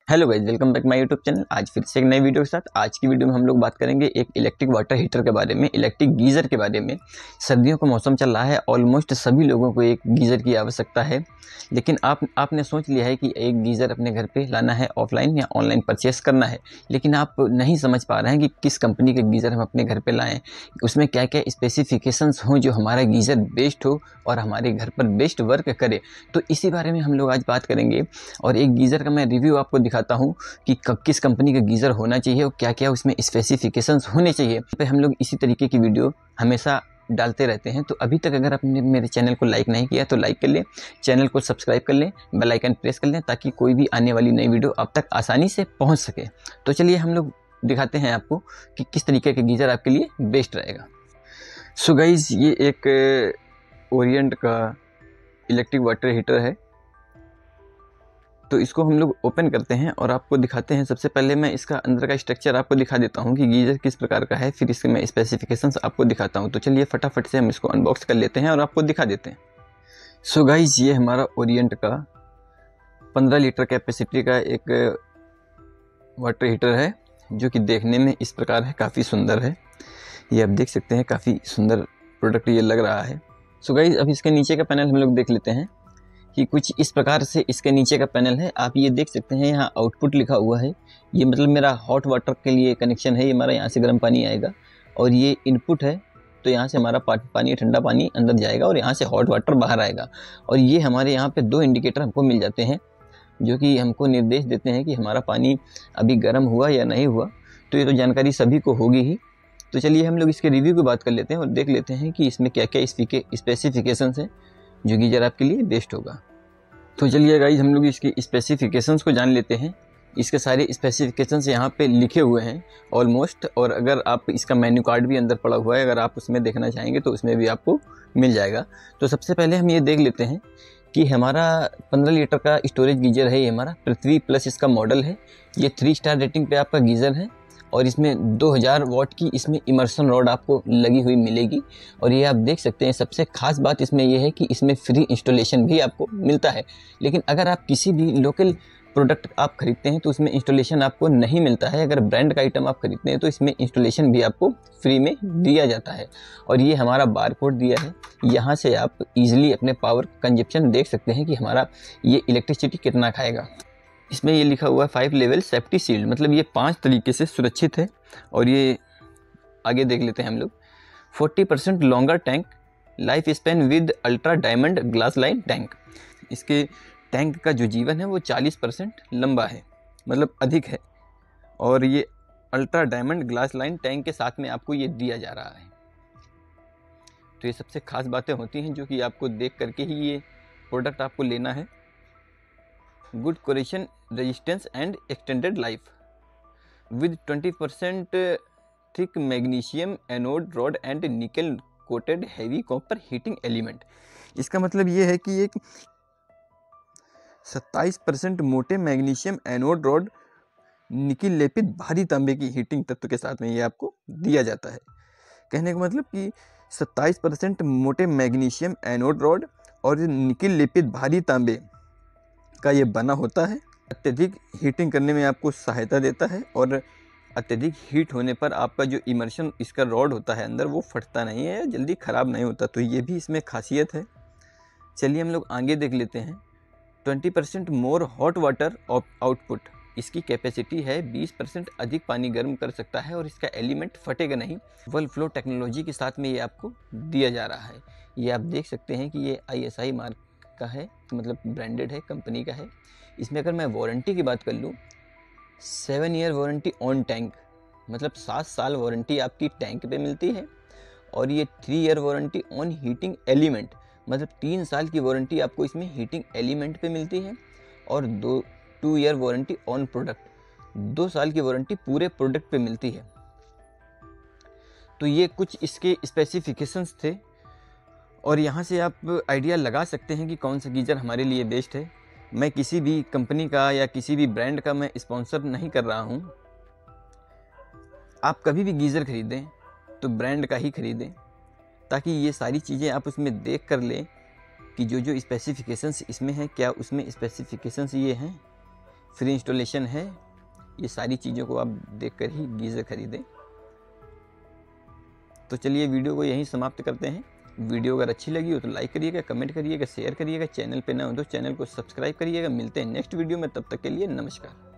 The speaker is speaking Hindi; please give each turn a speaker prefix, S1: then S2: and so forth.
S1: Hello guys, welcome back my YouTube channel. आज फिर से एक नई वीडियो के साथ। आज की वीडियो में हम लोग बात करेंगे एक इलेक्ट्रिक वाटर हीटर के बारे में, इलेक्ट्रिक गीज़र के बारे में। सर्दियों का मौसम चल रहा है, ऑलमोस्ट सभी लोगों को एक गीज़र की आवश्यकता है। लेकिन आपने सोच लिया है कि एक गीज़र अपने घर पे लाना है, ऑफलाइन या ऑनलाइन परचेस करना है, लेकिन आप नहीं समझ पा रहे हैं कि किस कंपनी के गीज़र हम अपने घर पर लाएँ, उसमें क्या क्या स्पेसिफिकेशंस हों जो हमारा गीज़र बेस्ट हो और हमारे घर पर बेस्ट वर्क करे। तो इसी बारे में हम लोग आज बात करेंगे और एक गीज़र का मैं रिव्यू आपको दिखाता हूँ कि किस कंपनी का गीज़र होना चाहिए और क्या क्या उसमें स्पेसिफिकेशंस होने चाहिए। पे हम लोग इसी तरीके की वीडियो हमेशा डालते रहते हैं। तो अभी तक अगर आपने मेरे चैनल को लाइक नहीं किया तो लाइक कर लें, चैनल को सब्सक्राइब कर लें, बेल आइकन प्रेस कर लें ताकि कोई भी आने वाली नई वीडियो आप तक आसानी से पहुँच सके। तो चलिए हम लोग दिखाते हैं आपको कि किस तरीके का गीज़र आपके लिए बेस्ट रहेगा। सो गाइज़, ये एक ओरिएंट का इलेक्ट्रिक वाटर हीटर है। तो इसको हम लोग ओपन करते हैं और आपको दिखाते हैं। सबसे पहले मैं इसका अंदर का स्ट्रक्चर आपको दिखा देता हूं कि गीज़र किस प्रकार का है, फिर इसके मैं स्पेसिफिकेशंस आपको दिखाता हूं। तो चलिए फटाफट से हम इसको अनबॉक्स कर लेते हैं और आपको दिखा देते हैं। सो गाइज, ये हमारा ओरिएंट का 15 लीटर कैपेसिटी का एक वाटर हीटर है जो कि देखने में इस प्रकार है, काफ़ी सुंदर है। ये आप देख सकते हैं, काफ़ी सुंदर प्रोडक्ट ये लग रहा है। सो गाइज, अब इसके नीचे का पैनल हम लोग देख लेते हैं कि कुछ इस प्रकार से इसके नीचे का पैनल है। आप ये देख सकते हैं, यहाँ आउटपुट लिखा हुआ है। ये मतलब मेरा हॉट वाटर के लिए कनेक्शन है, ये हमारा यहाँ से गर्म पानी आएगा। और ये इनपुट है, तो यहाँ से हमारा पानी ठंडा पानी अंदर जाएगा और यहाँ से हॉट वाटर बाहर आएगा। और ये हमारे यहाँ पे दो इंडिकेटर हमको मिल जाते हैं जो कि हमको निर्देश देते हैं कि हमारा पानी अभी गर्म हुआ या नहीं हुआ। तो ये तो जानकारी सभी को होगी ही। तो चलिए हम लोग इसके रिव्यू की बात कर लेते हैं और देख लेते हैं कि इसमें क्या क्या स्पेसिफिकेशंस हैं जो गीज़र आपके लिए बेस्ट होगा। तो चलिए गाइज, हम लोग इसकी स्पेसिफिकेशंस को जान लेते हैं। इसके सारे स्पेसिफिकेशंस यहाँ पे लिखे हुए हैं ऑलमोस्ट। और अगर आप इसका मेन्यू कार्ड भी अंदर पड़ा हुआ है, अगर आप उसमें देखना चाहेंगे तो उसमें भी आपको मिल जाएगा। तो सबसे पहले हम ये देख लेते हैं कि हमारा 15 लीटर का स्टोरेज गीज़र है। ये हमारा पृथ्वी प्लस इसका मॉडल है। ये 3 स्टार रेटिंग पे आपका गीज़र है और इसमें 2000 वॉट की इसमें इमर्सन रॉड आपको लगी हुई मिलेगी। और ये आप देख सकते हैं, सबसे खास बात इसमें ये है कि इसमें फ्री इंस्टॉलेशन भी आपको मिलता है। लेकिन अगर आप किसी भी लोकल प्रोडक्ट आप खरीदते हैं तो उसमें इंस्टॉलेशन आपको नहीं मिलता है। अगर ब्रांड का आइटम आप खरीदते हैं तो इसमें इंस्टॉलेशन भी आपको फ्री में दिया जाता है। और ये हमारा बार कोड दिया है, यहाँ से आप ईजिली अपने पावर कंजप्शन देख सकते हैं कि हमारा ये इलेक्ट्रिसिटी कितना खाएगा। इसमें ये लिखा हुआ है 5 लेवल सेफ्टी शील्ड, मतलब ये 5 तरीके से सुरक्षित है। और ये आगे देख लेते हैं हम लोग। 40% longer tank life span with ultra diamond glass line tank. इसके टैंक का जो जीवन है वो 40% लंबा है, मतलब अधिक है। और ये ultra diamond glass line tank के साथ में आपको ये दिया जा रहा है। तो ये सबसे खास बातें होती हैं जो कि आपको देख करके ही ये प्रोडक्ट आपको लेना है। Good corrosion resistance and extended life with 20% thick magnesium anode rod and nickel coated heavy copper heating element. इसका मतलब ये है कि एक 27% मोटे मैग्नीशियम एनोड रॉड निकिल लेपित भारी तांबे की हीटिंग तत्व के साथ में ये आपको दिया जाता है। कहने का मतलब कि 27% मोटे मैग्नीशियम एनोड रॉड और निकिल लेपित भारी तांबे का ये बना होता है। अत्यधिक हीटिंग करने में आपको सहायता देता है और अत्यधिक हीट होने पर आपका जो इमर्शन इसका रॉड होता है अंदर वो फटता नहीं है, जल्दी ख़राब नहीं होता। तो ये भी इसमें खासियत है। चलिए हम लोग आगे देख लेते हैं। 20% मोर हॉट वाटर आउटपुट। इसकी कैपेसिटी है 20% अधिक पानी गर्म कर सकता है और इसका एलिमेंट फटेगा नहीं। वर्ल फ्लो टेक्नोलॉजी के साथ में ये आपको दिया जा रहा है। ये आप देख सकते हैं कि ये ISI मार्क का है, मतलब ब्रांडेड है, कंपनी का है। इसमें अगर मैं वारंटी की बात कर लूँ, 7 ईयर वारंटी ऑन टैंक, मतलब 7 साल वारंटी आपकी टैंक पे मिलती है। और ये 3 year warranty on heating element, मतलब 3 साल की वारंटी आपको इसमें हीटिंग एलिमेंट पे मिलती है। और 2 ईयर वारंटी ऑन प्रोडक्ट, 2 साल की वारंटी पूरे प्रोडक्ट पे मिलती है। तो ये कुछ इसके स्पेसिफिकेशंस थे और यहाँ से आप आइडिया लगा सकते हैं कि कौन सा गीज़र हमारे लिए बेस्ट है। मैं किसी भी कंपनी का या किसी भी ब्रांड का मैं स्पॉन्सर नहीं कर रहा हूँ। आप कभी भी गीज़र खरीदें तो ब्रांड का ही खरीदें, ताकि ये सारी चीज़ें आप उसमें देख कर लें कि जो जो स्पेसिफिकेशंस इसमें हैं क्या उसमें स्पेसिफिकेशंस ये हैं। फ्री इंस्टॉलेशन है। ये सारी चीज़ों को आप देखकर ही गीज़र खरीदें। तो चलिए वीडियो को यहीं समाप्त करते हैं। वीडियो अगर अच्छी लगी हो तो लाइक करिएगा, कमेंट करिएगा, शेयर करिएगा। चैनल पे नए हो तो चैनल को सब्सक्राइब करिएगा। मिलते हैं नेक्स्ट वीडियो में, तब तक के लिए नमस्कार।